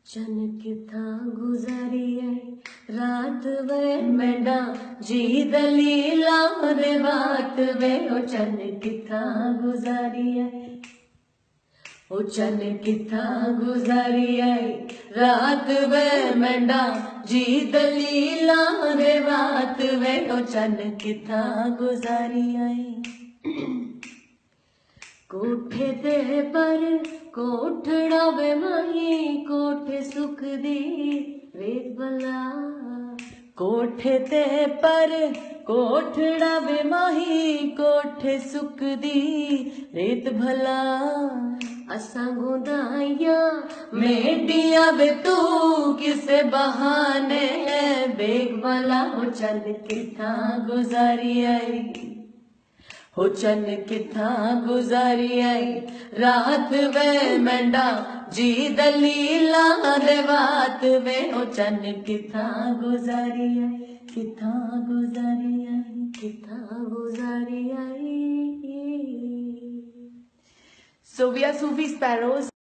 चन किथा गुजारी है रात वे मेंढा जी दलीला दे बात वे ओ चन किथा गुजारी है ओ चन किथा गुजारी है रात वे मेंढा जी दलीला दे बात वे ओ चन किथा गुजारी है कोठे ते पर कोठड़ा वे माही कोठे सुख दी रेत भला कोठे ते पर कोठड़ा वे माही कोठे सुख दी रेत भला असा गुदाइया मेडिया वे तू किसे बहाने बेग भला हो चल किथा गुजारी आई हो चन किथा गुजारी आई रात वे मेंढा जी दलीला दे बात वे हो चन किथा गुजारी आई किथा गुजारी आई किथा गुजारी आई. So we are Sufi Sparrows.